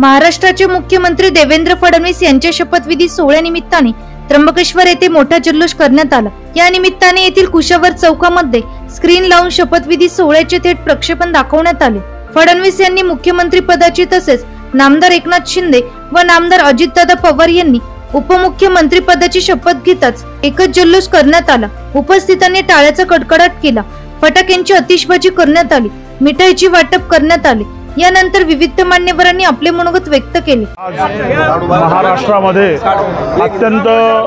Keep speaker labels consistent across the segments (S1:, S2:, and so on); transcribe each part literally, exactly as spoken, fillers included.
S1: महाराष्ट्राचे मुख्यमंत्री देवेंद्र फडणवीस यांच्या शपथविधी सोहळ्यानिमित्ताने त्र्यंबकेश्वर येथे मोठा जल्लोष करण्यात आला। या निमित्ताने येथील कुशावर चौकामध्ये स्क्रीन लावून शपथविधी सोहळ्याचे थेट प्रक्षेपण दाखवण्यात आले। फडणवीस यांनी मुख्यमंत्री पदाची तसेच नामदार एकनाथ शिंदे व नामदार अजितदादा पवार यांनी उपमुख्यमंत्री पदाची शपथ घेताच एकच जल्लोष करण्यात आला। उपस्थितांनी टाळ्याचा कडकडाट केला, फटाक्यांची आतिषबाजी करण्यात आली, मिठाईची वाटप करण्यात आली। यानंतर विविध मान्यवरांनी आपले मनोगत व्यक्त केले।
S2: महाराष्ट्रामध्ये अत्यंत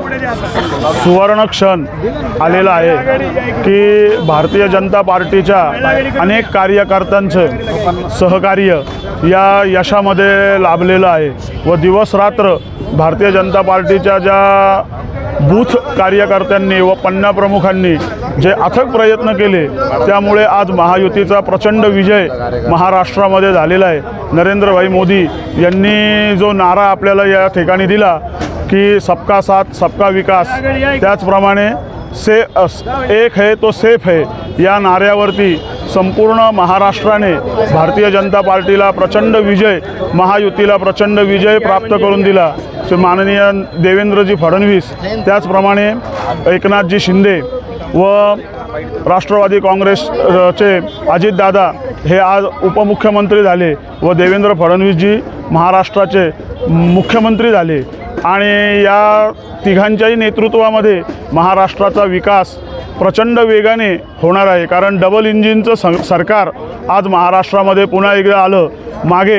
S2: सुवर्ण क्षण आलेला आहे की भारतीय जनता पार्टीच्या अनेक कार्यकर्त्यांचे सहकार्य या यशामध्ये लाभलेलं आहे व दिवस रात्र भारतीय जनता पार्टीच्या ज्या बूथ कार्यकर्त्यांनी व पन्ना प्रमुखांनी जे अथक प्रयत्न केले त्यामुळे आज महायुतीचा प्रचंड विजय महाराष्ट्रामध्ये झालेला आहे। नरेंद्रभाई मोदी यांनी जो नारा आपल्याला या ठिकाणी दिला की सबका साथ सबका विकास, त्याचप्रमाणे से एक है तो सेफ है या नाऱ्यावरती संपूर्ण महाराष्ट्राने भारतीय जनता पार्टीला प्रचंड विजय, महायुतीला प्रचंड विजय प्राप्त करून दिला। माननीय देवेंद्रजी फडणवीस, त्याचप्रमाणे एकनाथजी शिंदे व राष्ट्रवादी काँग्रेसचे अजितदादा हे आज उपमुख्यमंत्री झाले व देवेंद्र फडणवीसजी महाराष्ट्राचे मुख्यमंत्री झाले आणि या तिघांच्याही नेतृत्वामध्ये महाराष्ट्राचा विकास प्रचंड वेगाने होणार आहे। कारण डबल इंजिनचं सरकार आज महाराष्ट्रामध्ये पुन्हा एकदा आलं। मागे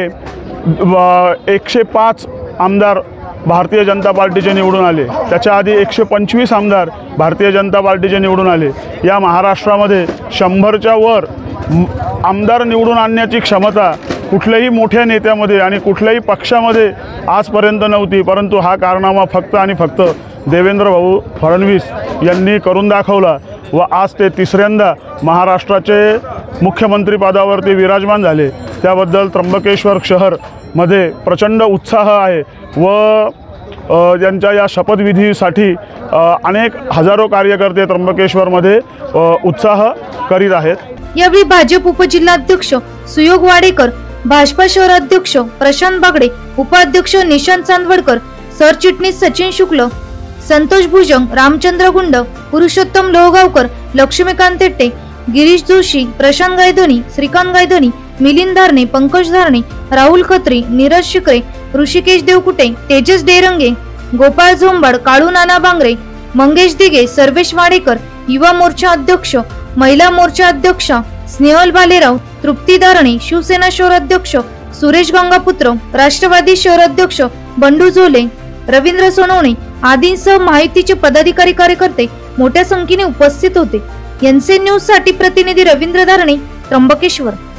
S2: एकशे पाच आमदार भारतीय जनता पार्टीचे निवडून आले, त्याच्या आधी एकशे पंचवीस आमदार भारतीय जनता पार्टीचे निवडून आले। या महाराष्ट्रामध्ये शंभरच्या वर आमदार निवडून आणण्याची क्षमता कुठल्याही मोठ्या नेत्यामध्ये आणि कुठल्याही पक्षामध्ये आजपर्यंत नव्हती, परंतु हा कारनामा फक्त आणि फक्त देवेंद्र भाऊ फडणवीस यांनी करून दाखवला व आज ते तिसऱ्यांदा महाराष्ट्राचे मुख्यमंत्री पदावरती विराजमान झाले। त्याबद्दल त्र्यंबकेश्वर शहरमध्ये प्रचंड उत्साह आहे व यांच्या या शपथविधीसाठी अनेक हजारो कार्यकर्ते त्र्यंबकेश्वरमध्ये उत्साह करीत आहेत।
S1: यावेळी भाजप उपजिल्हाध्यक्ष सुयोग वाडेकर, भाजपा शहराध्यक्ष प्रशांत बागडे, उपाध्यक्ष निशांत चांदवडकर, सरचिटणीस सचिन शुक्ल, संतोष भुजंग, रामचंद्र गुंड, पुरुषोत्तम लोहगावकर, लक्ष्मीकांत तेट्टे, गिरीश जोशी, प्रशांत गायधनी, श्रीकांत गायधनी, मिलिंद धारणे, पंकज धारणे, राहुल खत्री, नीरज शिकरे, ऋषिकेश देवकुटे, तेजस डेरंगे, गोपाळ झोंबाड, काळू नाना बांगरे, मंगेश दिगे, सर्वेश वाडेकर, युवा मोर्चा अध्यक्ष, महिला मोर्चा अध्यक्ष स्नेहल भालेराव, तृप्ती धारणे, शिवसेना शहराध्यक्ष सुरेश गंगापुत्र, राष्ट्रवादी शहराध्यक्ष बंडू झोले, रवींद्र सोनवणे आदींसह माहितीचे पदाधिकारी कार्यकर्ते मोठ्या संख्येने उपस्थित होते। एनसी न्यूज साठी प्रतिनिधी रवींद्र धारणे, त्र्यंबकेश्वर।